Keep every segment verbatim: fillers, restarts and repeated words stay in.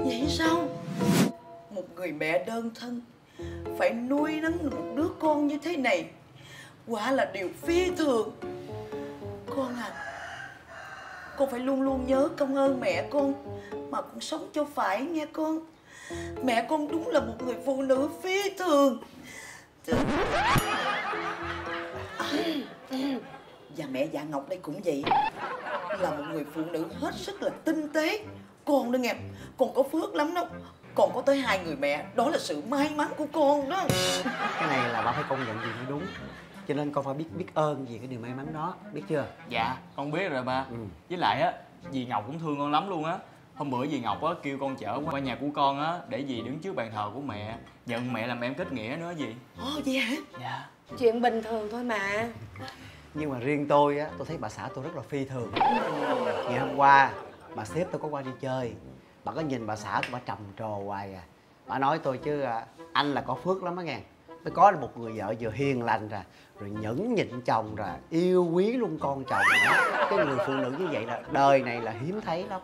Vậy sao? Một người mẹ đơn thân phải nuôi nấng một đứa con như thế này, quả là điều phi thường. Con à, con phải luôn luôn nhớ công ơn mẹ con mà con sống cho phải nghe con. Mẹ con đúng là một người phụ nữ phi thường. Và mẹ Dạ Ngọc đây cũng vậy, là một người phụ nữ hết sức là tinh tế. Con đó nghe, con có phước lắm đó. Con có tới hai người mẹ, đó là sự may mắn của con đó. Cái này là bà phải công nhận gì mới đúng. Cho nên con phải biết biết ơn vì cái điều may mắn đó, biết chưa? Dạ, con biết rồi ba. Ừ. Với lại á, dì Ngọc cũng thương con lắm luôn á. Hôm bữa dì Ngọc á kêu con chở qua nhà của con á, để dì đứng trước bàn thờ của mẹ, nhận mẹ làm em kết nghĩa nữa dì. Ồ vậy hả? Dạ. Chuyện bình thường thôi mà. Nhưng mà riêng tôi á, tôi thấy bà xã tôi rất là phi thường. Ngày hôm qua bà sếp tôi có qua đi chơi, bà có nhìn bà xã tôi, bà trầm trồ hoài à. Bà nói tôi chứ anh là có phước lắm á nghe. Tôi có được một người vợ vừa hiền lành ra, rồi nhẫn nhịn chồng ra, yêu quý luôn con chồng nữa. Cái người phụ nữ như vậy là đời này là hiếm thấy lắm.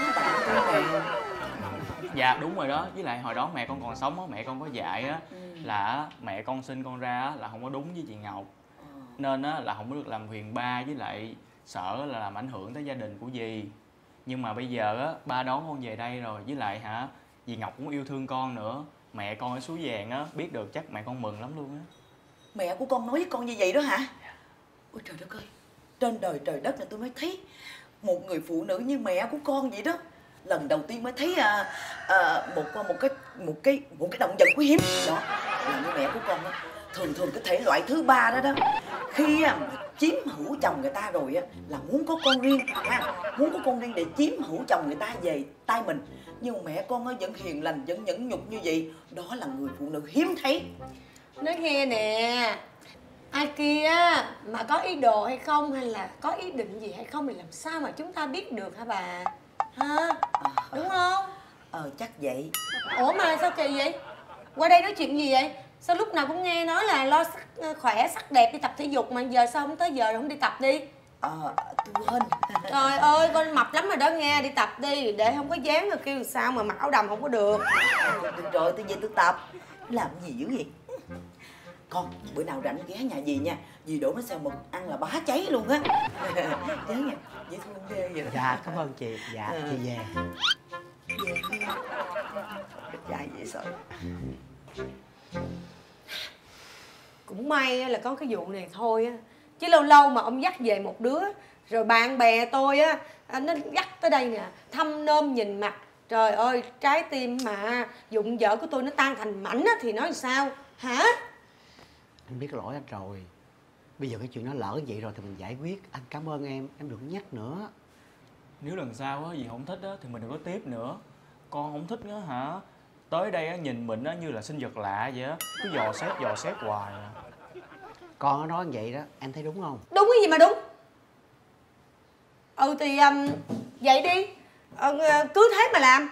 Dạ đúng rồi đó. Với lại hồi đó mẹ con còn sống á, mẹ con có dạy á, ừ. là mẹ con sinh con ra á, là không có đúng với chị Ngọc, nên á là không có được làm huyền ba, với lại sợ là làm ảnh hưởng tới gia đình của dì. Nhưng mà bây giờ á, ba đón con về đây rồi, với lại hả, dì Ngọc cũng yêu thương con nữa. Mẹ con ở Suối Vàng á, biết được chắc mẹ con mừng lắm luôn á. Mẹ của con nói với con như vậy đó hả? Ôi trời đất ơi, trên đời trời đất này tôi mới thấy một người phụ nữ như mẹ của con vậy đó. Lần đầu tiên mới thấy à, à, một một cái một cái một cái động vật quý hiếm đó là như mẹ của con đó. Thường thường cái thể loại thứ ba đó đó, khi mà chiếm hữu chồng người ta rồi á là muốn có con riêng ha, muốn có con riêng để chiếm hữu chồng người ta về tay mình. Nhưng mà mẹ con á vẫn hiền lành, vẫn nhẫn nhục như vậy, đó là người phụ nữ hiếm thấy. Nói nghe nè, ai kia mà có ý đồ hay không, hay là có ý định gì hay không thì làm sao mà chúng ta biết được hả bà? Ha? Đúng không? Ờ chắc vậy. Ủa mà sao kỳ vậy? Qua đây nói chuyện gì vậy? Sao lúc nào cũng nghe nói là lo sắc khỏe, sắc đẹp, đi tập thể dục mà giờ sao không tới giờ rồi không đi tập đi? Ờ tôi quên. Trời ơi con mập lắm rồi đó nghe, đi tập đi để không có dáng rồi kêu sao mà mặc áo đầm không có được. Được rồi tôi về tôi tập. Làm gì dữ vậy? Con bữa nào rảnh ghé nhà dì nha, dì đổ bánh xèo mực ăn là bá cháy luôn á. Nhớ nha, dễ thương ghê vậy. Dạ cảm ơn chị. Dạ à. Chị về. Về nha. Dài dễ sợ. Cũng may là có cái vụ này thôi á, chứ lâu lâu mà ông dắt về một đứa rồi bạn bè tôi á nó dắt tới đây nè thăm nôm nhìn mặt, trời ơi trái tim mà dụng vợ của tôi nó tan thành mảnh á thì nói sao hả? Anh biết lỗi anh rồi, bây giờ cái chuyện nó lỡ vậy rồi thì mình giải quyết. Anh cảm ơn em, em đừng nhắc nữa. Nếu lần sau á dì không thích á thì mình đừng có tiếp nữa. Con không thích nữa hả, tới đây á nhìn mình á như là sinh vật lạ vậy á, cứ dò xét dò xét hoài à. Con nó nói vậy đó, em thấy đúng không? Đúng cái gì mà đúng? Ừ thì um, vậy đi, ờ, cứ thế mà làm.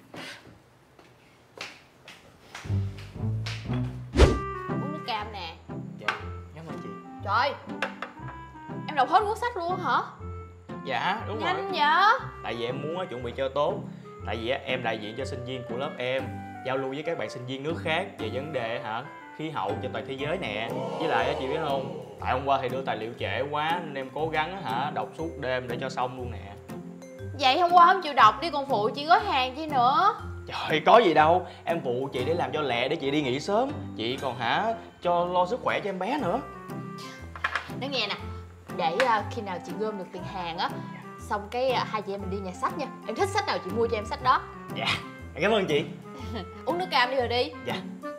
Uống nước cam nè. Dạ, cảm ơn chị. Trời, em đọc hết cuốn sách luôn hả? Dạ, đúng Nhanh rồi. vậy? Tại vì em muốn á, chuẩn bị cho tốt. Tại vì á, em đại diện cho sinh viên của lớp em, giao lưu với các bạn sinh viên nước khác về vấn đề hả khí hậu cho toàn thế giới nè. Với lại á, chị biết không, tại hôm qua thì đưa tài liệu trễ quá nên em cố gắng hả đọc suốt đêm để cho xong luôn nè. Vậy hôm qua không chịu đọc đi còn phụ chị gói hàng chi nữa. Trời có gì đâu, em phụ chị để làm cho lẹ để chị đi nghỉ sớm. Chị còn hả cho lo sức khỏe cho em bé nữa. Nói nghe nè, để uh, khi nào chị gom được tiền hàng á, xong cái uh, hai chị em mình đi nhà sách nha. Em thích sách nào chị mua cho em sách đó. Dạ, cảm ơn chị. Uống nước cam đi rồi đi. Dạ.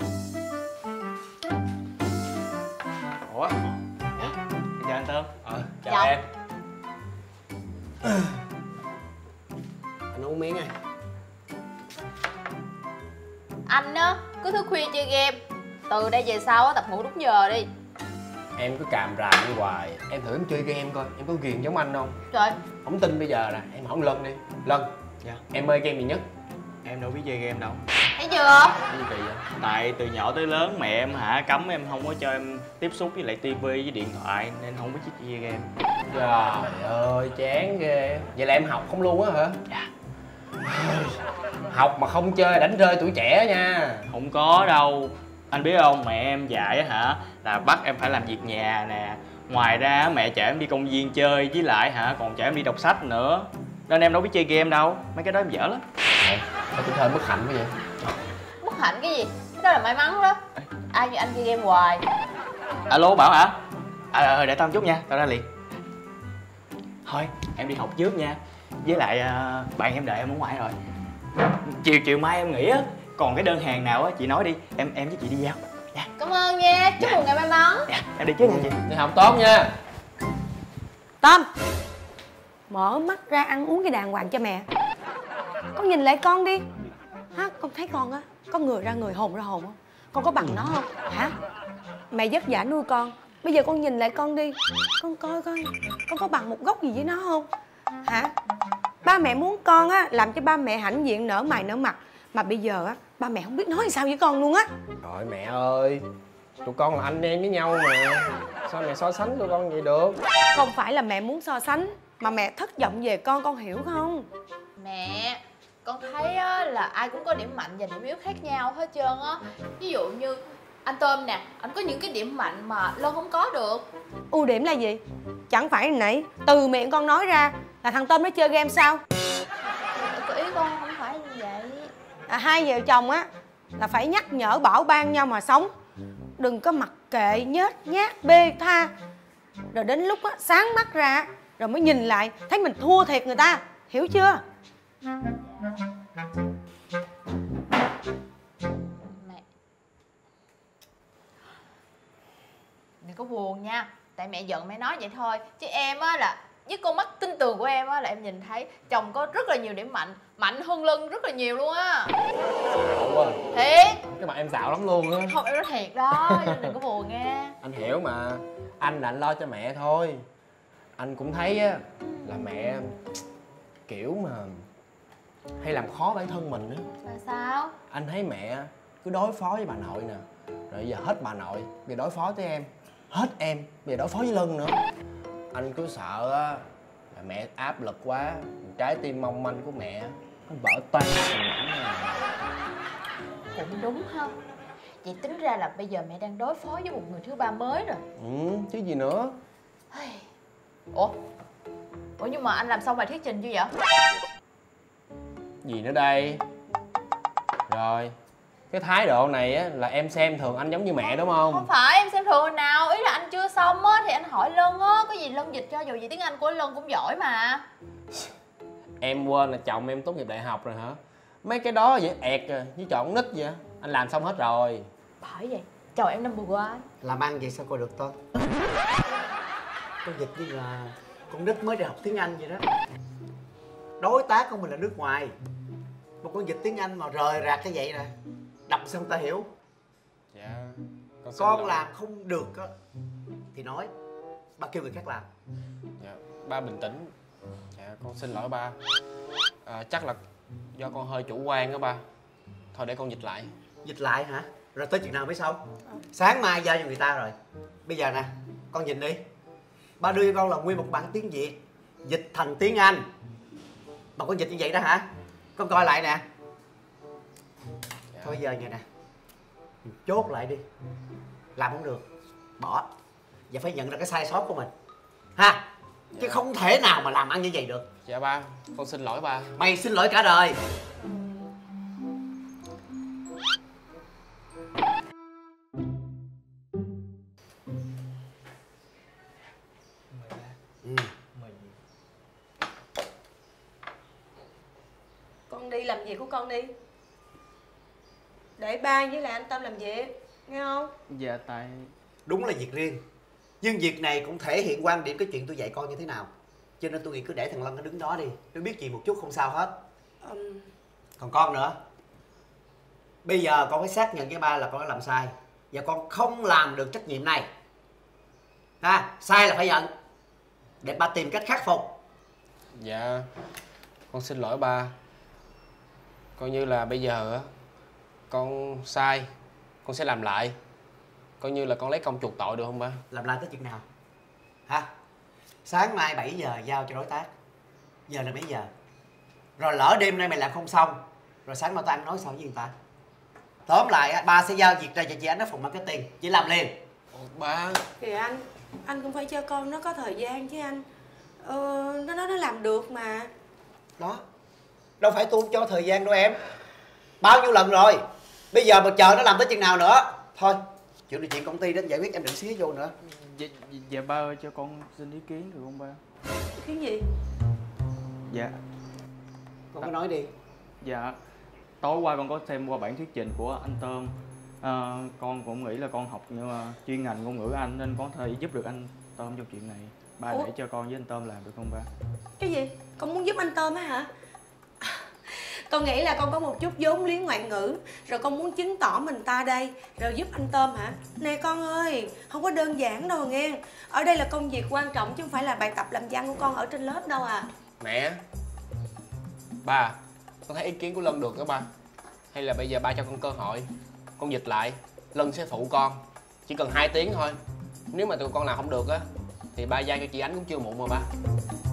Ủa? Dạ. Chào anh Tôm. Ờ, chào Chào. em. Anh uống miếng này. Anh á, cứ thức khuya chơi game. Từ đây về sau á, tập ngủ đúng giờ đi. Em cứ càm ràm như hoài. Em thử em chơi game coi, em có ghiền giống anh không? Trời. Không tin bây giờ nè, em hỏi Lân đi. Lân. Dạ. Em mê game gì nhất? Em đâu biết chơi game đâu. Thấy chưa? Cái gì kỳ vậy? Tại từ nhỏ tới lớn mẹ em hả cấm em không có cho em tiếp xúc với lại tivi với điện thoại nên không biết chơi game. Trời ơi, chán ghê. Vậy là em học không luôn á hả? Dạ. học mà không chơi đánh rơi tuổi trẻ nha. Không có đâu. Anh biết không, mẹ em dạy á hả là bắt em phải làm việc nhà nè. Ngoài ra mẹ chở em đi công viên chơi, với lại hả còn chở em đi đọc sách nữa. Nên em đâu biết chơi game đâu. Mấy cái đó em dở lắm. Sao tuổi thơ bất hạnh quá vậy? Bất hạnh cái gì? Cái đó là may mắn đó. Ai như anh chơi game hoài. Alo Bảo hả? À, à để tao một chút nha, tao ra liền. Thôi em đi học trước nha. Với lại uh, bạn em đợi em ở ngoài rồi. Chiều chiều mai em nghỉ á. Còn cái đơn hàng nào á chị nói đi. Em em với chị đi giao nha. Cảm ơn nha, chúc mừng ngày may mắn. Dạ, em đi trước nha chị. Đi học tốt nha. Tâm, mở mắt ra ăn uống cái đàng hoàng cho mẹ. Con nhìn lại con đi. Hả, con thấy con á, có người ra người hồn ra hồn không? Con có bằng nó không? Hả? Mẹ vất vả nuôi con, bây giờ con nhìn lại con đi. Con coi coi, con có bằng một gốc gì với nó không? Hả? Ba mẹ muốn con á, làm cho ba mẹ hãnh diện nở mày nở mặt. Mà bây giờ á, ba mẹ không biết nói sao với con luôn á. Trời mẹ ơi, tụi con là anh em với nhau mà. Sao mẹ so sánh tụi con vậy được? Không phải là mẹ muốn so sánh, mà mẹ thất vọng về con, con hiểu không? Mẹ, con thấy á, là ai cũng có điểm mạnh và điểm yếu khác nhau hết trơn á. Ví dụ như anh Tôm nè, anh có những cái điểm mạnh mà Lân không có được. Ưu điểm là gì? Chẳng phải nãy từ miệng con nói ra là thằng Tôm nó chơi game sao? Có ý con không phải như vậy. À, hai vợ chồng á là phải nhắc nhở bảo ban nhau mà sống. Đừng có mặc kệ nhết nhát bê tha. Rồi đến lúc á sáng mắt ra rồi mới nhìn lại thấy mình thua thiệt người ta. Hiểu chưa? Mẹ, đừng có buồn nha. Tại mẹ giận mẹ nói vậy thôi. Chứ em á là với con mắt tin tưởng của em á là em nhìn thấy chồng có rất là nhiều điểm mạnh. Mạnh hơn Lân rất là nhiều luôn á. Xạo quá. Thiệt. Cái mặt em xạo lắm luôn á. Không, em nói thiệt đó. Đừng có buồn nghe. Anh hiểu mà. Anh là anh lo cho mẹ thôi. Anh cũng thấy á là mẹ kiểu mà hay làm khó bản thân mình á. Là sao? Anh thấy mẹ cứ đối phó với bà nội nè, rồi giờ hết bà nội bây giờ đối phó với em, hết em bây giờ đối phó với Lân nữa. Anh cứ sợ á là mẹ áp lực quá, trái tim mong manh của mẹ nó vỡ toang. Cũng đúng ha. Vậy tính ra là bây giờ mẹ đang đối phó với một người thứ ba mới rồi. Ừ, chứ gì nữa. Ủa? Ủa nhưng mà anh làm xong bài thuyết trình chưa vậy? Gì nữa đây? Rồi, cái thái độ này á là em xem thường anh giống như mẹ đúng không? Không phải, em xem thường hồi nào. Ý là anh chưa xong á thì anh hỏi Lân á. Có gì Lân dịch cho, dù gì tiếng Anh của Lân cũng giỏi mà. Em quên là chồng em tốt nghiệp đại học rồi hả? Mấy cái đó vậy ẹt à, như chọn nít vậy. Anh làm xong hết rồi. Bởi vậy, chồng em number one. Làm ăn vậy sao coi được tôi? Con dịch như là con nít mới đi học tiếng Anh vậy đó. Đối tác của mình là nước ngoài, một con dịch tiếng Anh mà rời rạc cái vậy nè, đọc xong ta hiểu. Dạ. Con, Con làm không được á thì nói, ba kêu người khác làm. Dạ, ba bình tĩnh. Dạ, con xin lỗi ba. À, chắc là do con hơi chủ quan đó ba. Thôi để con dịch lại. Dịch lại hả? Rồi tới chuyện nào mới xong? Sáng mai giao cho người ta rồi. Bây giờ nè, con nhìn đi. Ba đưa cho con là nguyên một bản tiếng Việt dịch thành tiếng Anh. Mà con dịch như vậy đó hả? Con coi lại nè. Dạ. Thôi giờ vậy nè, mình chốt lại đi. Làm không được, bỏ. Và phải nhận ra cái sai sót của mình ha. Chứ Dạ. không thể nào mà làm ăn như vậy được. Dạ ba, con xin lỗi ba. Mày xin lỗi cả đời. Ừ. Con đi làm việc của con đi. Để ba với lại anh Tâm làm việc, nghe không? Dạ tại... Đúng là việc riêng, nhưng việc này cũng thể hiện quan điểm cái chuyện tôi dạy con như thế nào. Cho nên tôi nghĩ cứ để thằng Lân nó đứng đó đi, nó biết gì một chút không sao hết. um... Còn con nữa, bây giờ con phải xác nhận với ba là con đã làm sai và con không làm được trách nhiệm này ha. Sai là phải nhận để ba tìm cách khắc phục. Dạ, con xin lỗi ba. Coi như là bây giờ á con sai, con sẽ làm lại. Coi như là con lấy công chuộc tội được không ba? Làm lại tới chừng nào hả? Sáng mai bảy giờ giao cho đối tác. Giờ là mấy giờ? Rồi lỡ đêm nay mày làm không xong rồi sáng mai tôi ăn nói sao với người ta. Tóm lại á, ba sẽ giao việc ra cho chị Ánh ở phòng marketing, chị làm liền. Ủa, ba. Kìa anh, anh cũng phải cho con nó có thời gian chứ anh. Ờ, nó nói nó làm được mà. Đó, đâu phải tôi không cho thời gian đâu em. Bao nhiêu lần rồi, bây giờ mà chờ nó làm tới chừng nào nữa. Thôi, chuyện này chuyện công ty đến giải quyết, em đừng xía vô nữa. Dạ, dạ ba ơi, cho con xin ý kiến được không ba? Ý kiến gì? Dạ. Con cứ nói đi. Dạ, tối qua con có xem qua bản thuyết trình của anh Tôm. à, Con cũng nghĩ là con học nhưng mà chuyên ngành ngôn ngữ Anh nên có thể giúp được anh Tôm trong chuyện này. Ba Ủa? để cho con với anh Tôm làm được không ba? Cái gì? Con muốn giúp anh Tôm á hả? Con nghĩ là con có một chút vốn liếng ngoại ngữ, rồi con muốn chứng tỏ mình ta đây, rồi giúp anh Tôm hả? Nè con ơi, không có đơn giản đâu nghe. Ở đây là công việc quan trọng chứ không phải là bài tập làm văn của con ở trên lớp đâu à. Mẹ. Ba, con thấy ý kiến của Lân được đó ba. Hay là bây giờ ba cho con cơ hội, con dịch lại, Lân sẽ phụ con. Chỉ cần hai tiếng thôi. Nếu mà tụi con làm không được á thì ba giao cho chị Ánh cũng chưa muộn mà ba.